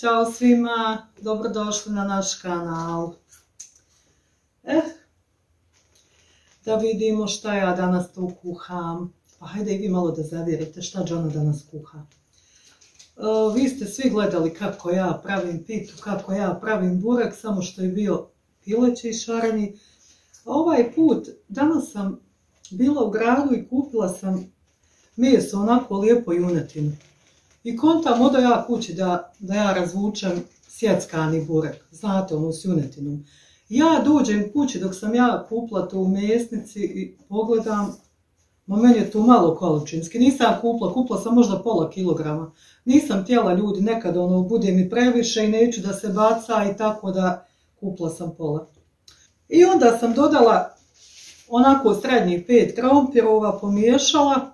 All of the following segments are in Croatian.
Ćao svima, dobrodošli na naš kanal. Da vidimo šta ja danas tu kuham. Pa hajde i vi malo da zavjerite šta Džona danas kuha. Vi ste svi gledali kako ja pravim pitu, kako ja pravim burek, samo što je bio pileći i šareni. Ovaj put, danas sam bila u gradu i kupila sam meso, onako lijepo junetinu. I kontam odo ja kući da ja razvučem sjeckani burek, znate ono s junetinom. Ja dođem kući dok sam ja kupila to u mesnici i pogledam, meni je to malo količinski, nisam kupila sam možda pola kilograma. Nisam htjela ljudi, nekad bude mi previše i neću da se baca i tako da kupila sam pola. I onda sam dodala onako srednjih 5 krompirova, pomiješala.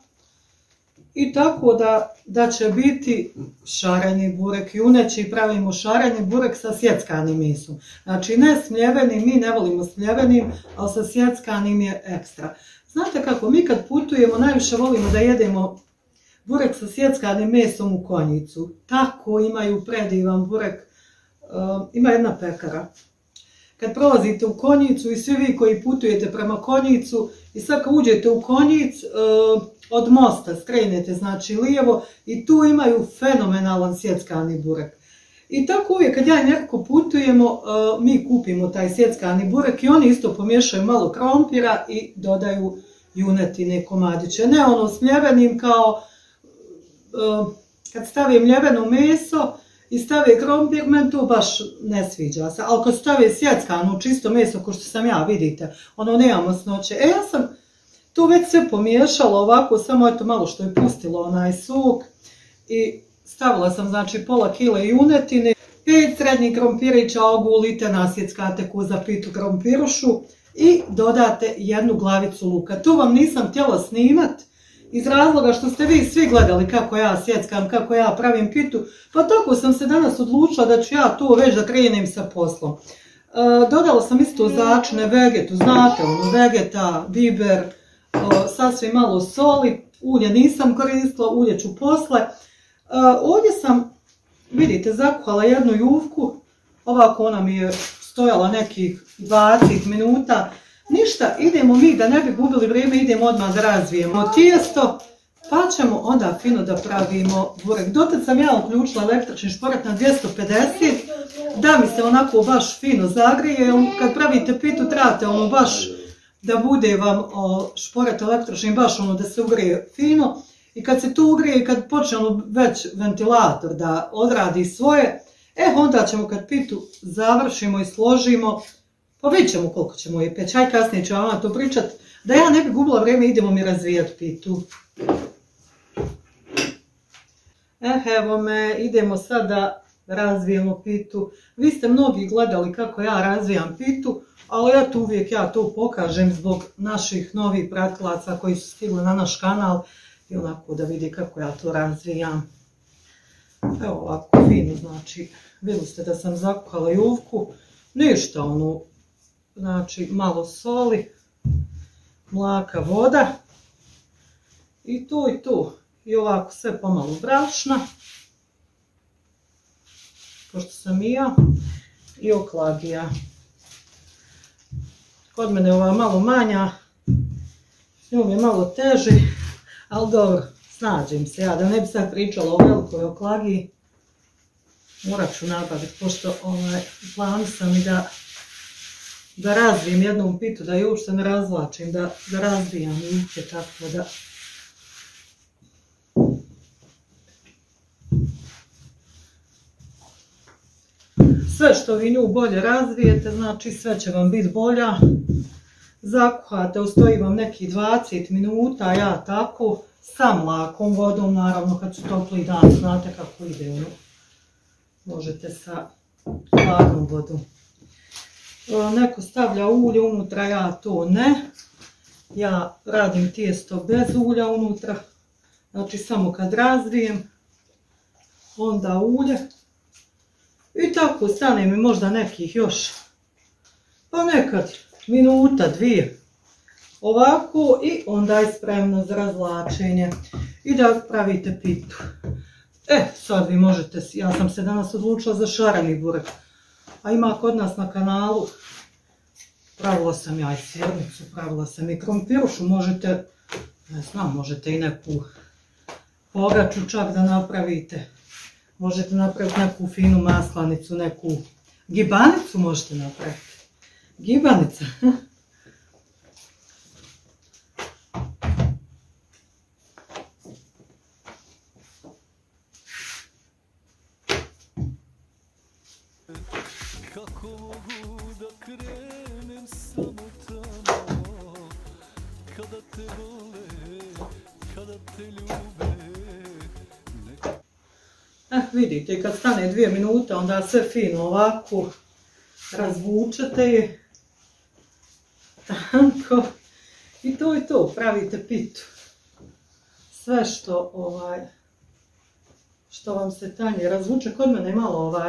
I tako da će biti šareni burek. Juneći pravimo šareni burek sa sjeckanim mesom. Znači ne s mljevenim, mi ne volimo s mljevenim, ali sa sjeckanim je ekstra. Znate kako, mi kad putujemo najviše volimo da jedemo burek sa sjeckanim mesom u Konjicu. Tako imaju predivan burek. Ima jedna pekara. Kad prolazite u Konjicu i svi vi koji putujete prema Konjicu i sad kad uđete u Konjic, od mosta skrenete znači lijevo i tu imaju fenomenalan sjeckani burek. I tako uvijek kad ja nekako putujemo, mi kupimo taj sjeckani burek i oni isto pomiješaju malo krompira i dodaju junetine komadiće. Ne ono s mljevenim kao kad stave mljeveno meso i stave krompir, meni to baš ne sviđa se. Ali kad stave sjeckano čisto meso, ko što sam ja, vidite, ono nema masnoće. Ja sam to već sve pomiješala ovako, samo eto malo što je pustilo onaj sok. I stavila sam znači pola kile junetine, 5 srednjih krompirića ogulite, nasjeckate ko za pitu krompirušu i dodate jednu glavicu luka. Tu vam nisam htjela snimat iz razloga što ste vi svi gledali kako ja sjeckam, kako ja pravim pitu, pa tako sam se danas odlučila da ću ja to već da krenem sa poslom. Dodala sam isto začine, vegetu, znate ono, vegeta, biber, sasvim malo soli, ulje nisam koristila, ulje ću posle. Ovdje sam, vidite, zakuhala jednu jufku, ovako ona mi je stojala nekih 20 minuta. Ništa, idemo mi, da ne bi gubili vrijeme, idemo odmah da razvijemo tijesto, pa ćemo onda fino da pravimo burek. Dotad sam ja uključila električni šporet na 250, da mi se onako baš fino zagrije. Kad pravite pitu trebate ono baš da bude vam šporet električni, baš ono da se ugrije fino. I kad se to ugrije i kad počne ono već ventilator da odradi svoje, onda ćemo kad pitu završimo i složimo, pa vidjet ćemo koliko ćemo je peći. Aj kasnije ću vam to pričat. Da ja ne bi gubila vrijeme, idemo mi razvijati pitu. Evo me, idemo sad da razvijemo pitu. Vi ste mnogi gledali kako ja razvijam pitu, ali eto uvijek ja to pokažem zbog naših novih pratilaca koji su stigli na naš kanal i onako da vidi kako ja to razvijam. Evo ovako fino, znači vidjeli ste da sam zakuhala jufku, ništa ono, znači malo soli, mlaka, voda i to i to. I ovako sve pomalo brašna, pošto sam i ja, i oklagija. Kod mene je ova malo manja, s njom je malo teži, ali dobro, snađem se ja, da ne bi sad pričala o velikoj oklagiji. Morat ću nabaviti, pošto plan sam i da razvijem jednom pitu, da je uopšte ne razvlačim, da razvijam juke, tako da. Sve što vi nju bolje razvijete, znači sve će vam biti bolja. Zakuhate, ustoji vam nekih 20 minuta, ja tako, sa mlakom vodom, naravno kad su topli dan, znate kako ide ono. Možete sa hladnom vodom. Neko stavlja ulje unutra, ja to ne. Ja radim tijesto bez ulja unutra. Znači samo kad razvijem, onda ulje. I tako stane mi možda nekih još, pa nekad minuta, dvije. Ovako i onda je spremno za razvlačenje. I da pravite pitu. Sad vi možete, ja sam se danas odlučila za šareni burek. A ima kod nas na kanalu, pravila sam ja i sirnicu, pravila sam i krompirušu, možete, ne znam, možete i neku pogaču čak da napravite. Možete napraviti neku finu maslanicu, neku gibanicu možete napraviti. Gibanica. Kako mogu da krenem samo tamo, kada te vole, kada te ljube. Vidite, kad stane 2 minute, onda sve fino ovako razvučete je. Tanko. I to je to, pravite pitu. Sve što vam se tanje razvuče, kod mene je malo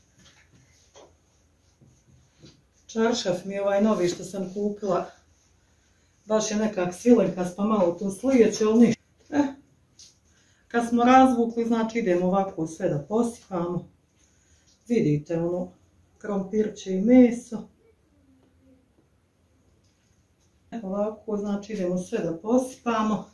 čaršaf mi je novi što sam kupila. Baš je nekak svilenkas pa malo to slijeće, ali ništa. Kad smo razvukli, znači idemo ovako sve da posipamo. Vidite krompirće i meso. Ovako, znači idemo sve da posipamo.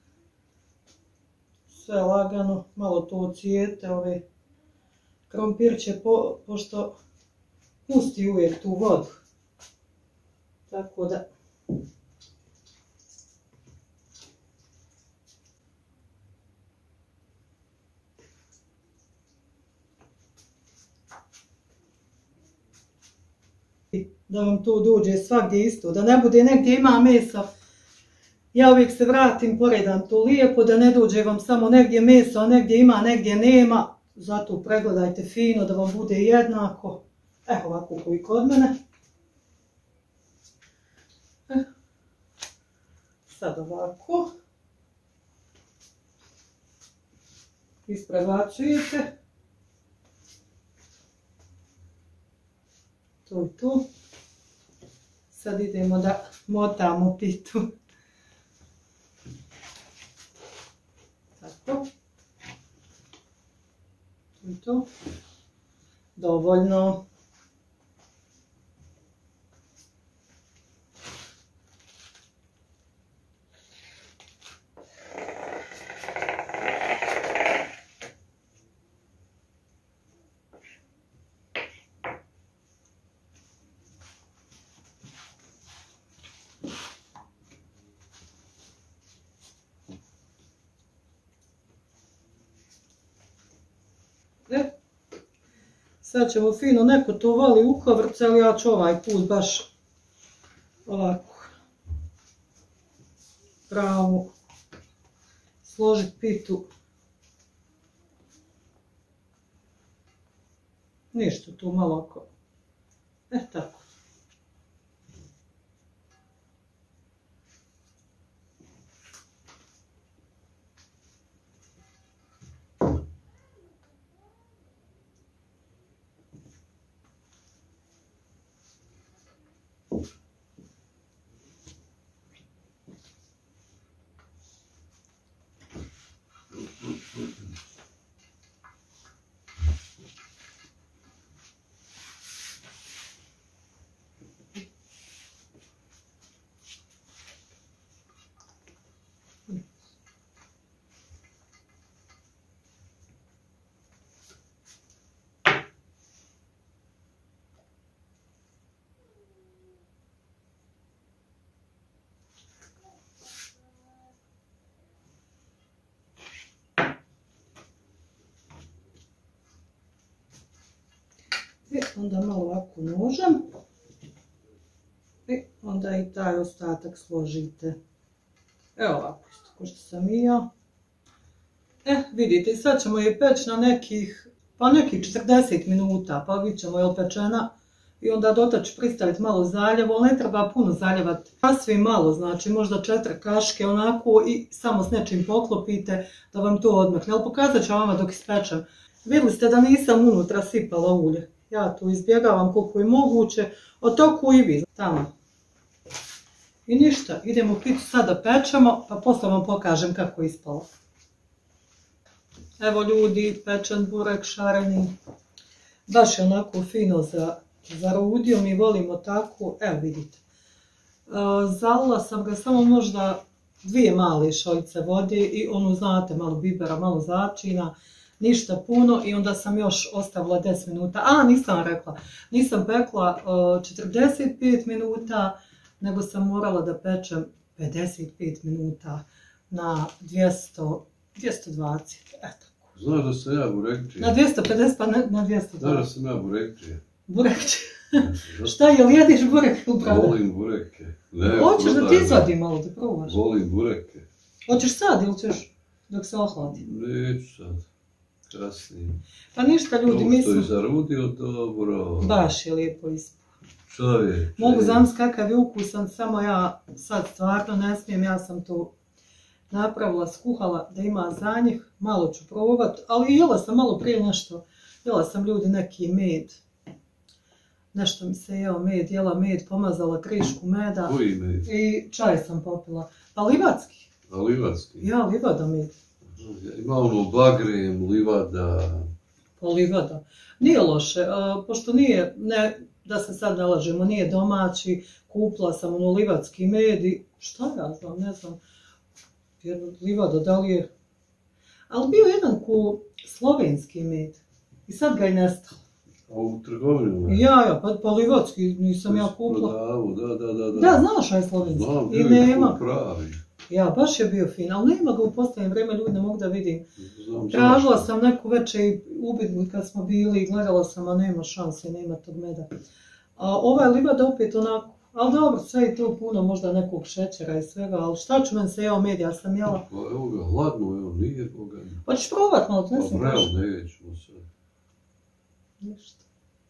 Sve lagano, malo to ocijete ove krompirće, pošto pusti uvijek tu vodu. Tako da... Da vam to dođe svagdje isto, da ne bude negdje ima mesa. Ja uvijek se vratim, poredam to lijepo, da ne dođe vam samo negdje meso, a negdje ima, negdje nema. Zato pregledajte fino da vam bude jednako. Evo ovako koji kod mene. Sad ovako. Isprebacujete. To je to. Sad idemo da motamo pitu. Tako. To je to. Dovoljno. Sad ćemo fino, neko to voli ukovrce, ali ja ću ovaj put baš ovako pravu složiti pitu. Ništa tu malo oko. Tako. I onda malo ovako nožem. I onda i taj ostatak složite. Evo ovako isto, ko što sam i ja. Vidite, sad ćemo je peći na nekih 40 minuta, pa vidjet ćemo je li pečena. I onda dotač pristaviti malo zaljeva, ali ne treba puno zaljevati. Sasvim malo, znači možda 4 kaške onako i samo s nečim poklopite da vam to odmahne. Ali pokazat ću vama dok ispečem. Vidjeli ste da nisam unutra sipala ulje. Ja to izbjegavam koliko je moguće, od toku i vi. Tamo. I ništa, idemo pitu sada pečemo, pa posle vam pokažem kako je ispalo. Evo ljudi, pečen burek šareni. Baš je onako fino za rudio, mi volimo tako, evo vidite. Zalila sam ga samo možda 2 male šoljice vode i ono znate, malo bibera, malo začina, ništa puno i onda sam još ostavila 10 minuta. Nisam rekla, nisam pekla 45 minuta, nego sam morala da pečem 55 minuta na 220, eto. Znaš da sam ja burekčija? Na 250 pa na 220. Znaš da sam ja burekčija? Burekčija? Šta, jel jediš burek u brada? Volim bureke. Hoćeš da ti izvadim malo da probaš? Volim bureke. Hoćeš sad ili ćeš dok se ohladi? Neću sad. Kasnije. Pa ništa ljudi, mi smo... smo... To je zarudio dobro. Baš je lijepo ispod. Čovjek. Mogu zamisliti kakav je ukusan, samo ja sad stvarno ne smijem, ja sam to napravila, skuhala da ima za njih, malo ću probat, ali jela sam malo prije nešto, jela sam ljudi neki med, nešto mi se jeo med, jela med, pomazala krišku meda. Koji med? I čaj sam popila, pa livatski. A livatski? Ja, livada med. Ima ono bagrem, livada. Pa livada. Nije loše, pošto nije, ne, da se sad ne lažemo, nije domaći, kupila sam ono livatski med i šta ja znam, ne znam. Livada, da li je... Ali bio jedan ko slovenski med i sad ga je nestalo. A u trgovinu? Ja, pa livatski nisam ja kupila. Da, znaš aj slovenski. Znam, i nema. Pravi. Ja, baš je bio fin, ali nema ga u posljednje vrijeme, ljudi ne mogu da vidim. Tražila sam neku večer i ubedli kad smo bili i gledala sam, a nema šanse, nema tog meda. Ova je livada opet onako, ali dobro, sve je to puno, možda nekog šećera i svega, ali šta ću men se jeo med, ja sam jela. Evo ga, hladno, evo, nije Boga. Hoćeš probat malo, ne sam kaš? Nećemo sad. Ništa.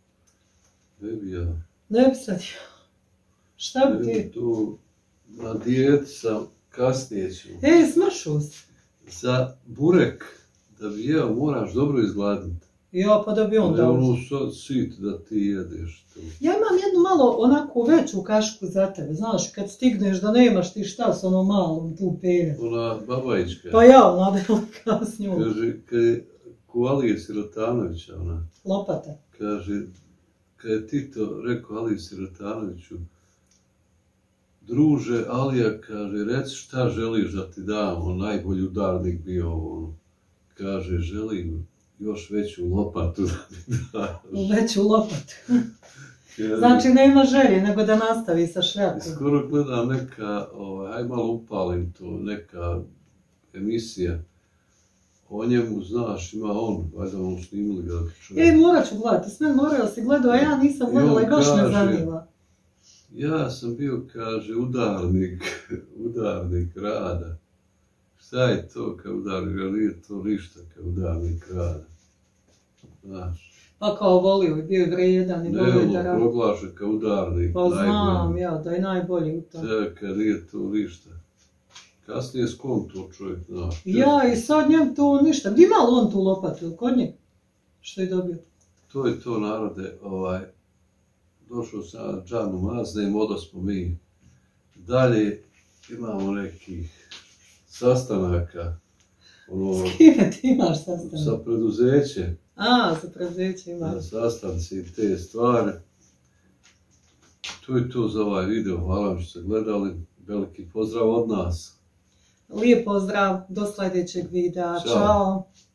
Ne bi ja. Ne bi sad jeo. Šta bi ti? Ne bi tu, na dijeti sam, kasnije ću. Smršu se. Za burek, da bi jeo, moraš dobro izgladniti. Ja, pa da bi on dao. Ne ono sad sit da ti jedeš to. Ja imam jednu malo onako veću kašku za tebe, znaš, kad stigneš da nemaš ti šta s onom malom tu pelje. Ona babajička. Pa ja, ona velika s njom. Kaže, kad je ko Alije Sirotanovića, ona. Lopata. Kaže, kad je Tito rekao Aliji Sirotanoviću, druže, Alija, kaže, reci šta želiš da ti dam, on najbolji udarnik bio ono. Kaže, želim još veću lopatu da mi daš. Veću lopatu. Znači nema želje, nego da nastavi sa šljakom. Skoro gledam neka, aj malo upalim to, neka emisija. O njemu, znaš, ima on, valjda on snimili ga čovjek. Morat ću gledati, sve morao si gledao, a ja nisam gledala i baš me zanima. Ja sam bio, kaže, udarnik rada. Šta je to kao udarnik, ali nije to ništa kao udarnik rada. Znaš. Pa kao volio i bio je vrijedan i volio da radi. Ne, proglašen kao udarnik. Pa znam ja, da je najbolji u tom. Čekaj, nije to ništa. Kasnije skonto čovjek, znaš. Ja, i sad njem to ništa. Gdje malo on tu lopatu, ili kod njeg? Što je dobio? To je to, narode, došao sam džanu maznem, odosmo mi. Dalje imamo nekih sastanaka. S kime ti imaš sastanak? Sa preduzećem. Za preduzeće imaš. Na sastanci i te stvari. To je to za ovaj video, hvala vam što ste gledali. Veliki pozdrav od nas. Lijep pozdrav, do sljedećeg videa. Ćao.